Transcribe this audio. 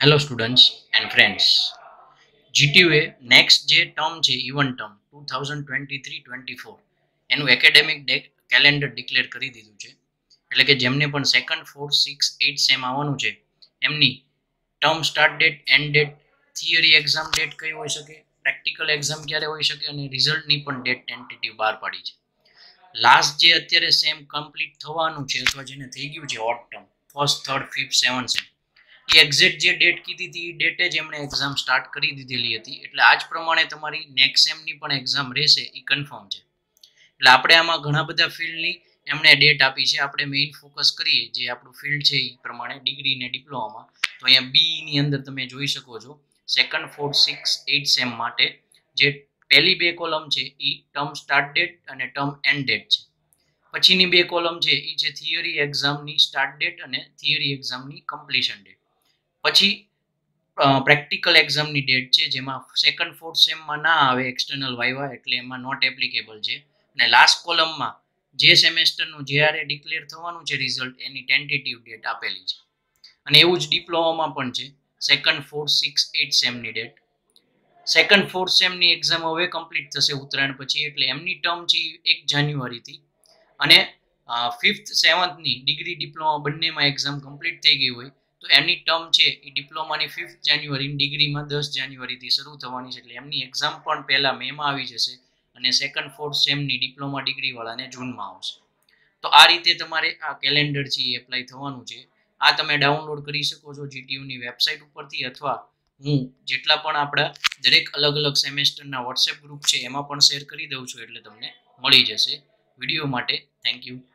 Hello students and friends, જીટીયુએ next જે term છે ઇવન ટર્મ 2023-24 એનું એકેડેમિક કેલેન્ડર ડિક્લેર કરી દીધું છે. એટલે કે જેમને પણ સેકન્ડ, ફોર્થ, 6, 8 સેમ આવવાનું છે એમની term start date, end date, theory exam date કઈ હોઈ શકે, પ્રેક્ટિકલ એક્ઝામ ક્યારે હોઈ શકે અને રિઝલ્ટની પણ ડેટ ટેન્ટેટિવ બહાર પાડી છે. લાસ્ટ જે અત્યારે સેમ કમ્પ્લીટ થવાનું છે અથવા જેને થઈ ગયું છે odd term first, third, fifth, seventh sem, એ એક્ઝેક્ટ જે ડેટ કીધી હતી એ ડેટે જ એમણે એક્ઝામ સ્ટાર્ટ કરી દીધેલી હતી. એટલે આજ પ્રમાણે તમારી નેક્સ્ટ સેમની પણ એક્ઝામ રહેશે એ કન્ફર્મ છે. એટલે આપણે આમાં ઘણા બધા ફિલ્ડની એમણે ડેટ આપી છે. આપણે મેઇન ફોકસ કરીએ જે આપણું ફિલ્ડ છે એ પ્રમાણે ડિગ્રી ને ડિપ્લોમામાં. તો અહીંયા બી ની અંદર તમે જોઈ શકો છો સેકન્ડ, ફોર્થ, 6, 8 સેમ માટે જે પહેલી બે કોલમ છે એ ટર્મ સ્ટાર્ટ ડેટ અને ટર્મ એન્ડ ડેટ છે. પછીની બે કોલમ છે એ છે થિયરી એક્ઝામની સ્ટાર્ટ ડેટ અને થિયરી એક્ઝામની કમ્પ્લીશન ડેટ. પછી પ્રેક્ટિકલ એક્ઝામની ડેટ છે જેમાં સેકન્ડ, ફોર્થ સેમમાં ના આવે એક્સટર્નલ વાઇવા, એટલે એમાં નોટ એપ્લિકેબલ છે. અને લાસ્ટ કોલમમાં જે સેમેસ્ટરનું જ્યારે ડિક્લેર થવાનું છે રિઝલ્ટ એની ટેન્ટેટિવ ડેટ આપેલી છે. અને એવું જ ડિપ્લોમામાં પણ છે સેકન્ડ, ફોર્થ, 6, 8 સેમની ડેટ. સેકન્ડ, ફોર્થ સેમની એક્ઝામ હવે કમ્પ્લીટ થશે ઉત્તરાયણ પછી, એટલે એમની ટર્મ છે 1 જાન્યુઆરીથી. અને ફિફ્થ, સેવન્થની ડિગ્રી ડિપ્લોમા બંનેમાં એક્ઝામ કમ્પ્લીટ થઈ ગઈ હોય તો એની ટર્મ છે એ ડિપ્લોમાની 5 જાન્યુઆરી, ડિગ્રીમાં 10 જાન્યુઆરીથી શરૂ થવાની છે. એટલે એમની એક્ઝામ પણ પહેલા મેમાં આવી જશે અને સેકન્ડ, ફોર્થ સેમની ડિપ્લોમા ડિગ્રીવાળાને જૂનમાં આવશે. તો આ રીતે તમારે આ કેલેન્ડર છે એ એપ્લાય થવાનું છે. આ તમે ડાઉનલોડ કરી શકો છો જીટીયુની વેબસાઇટ ઉપરથી, અથવા હું જેટલા પણ આપણા દરેક અલગ અલગ સેમેસ્ટરના વોટ્સએપ ગ્રુપ છે એમાં પણ શેર કરી દઉં છું, એટલે તમને મળી જશે. વિડીયો માટે થેન્ક યુ.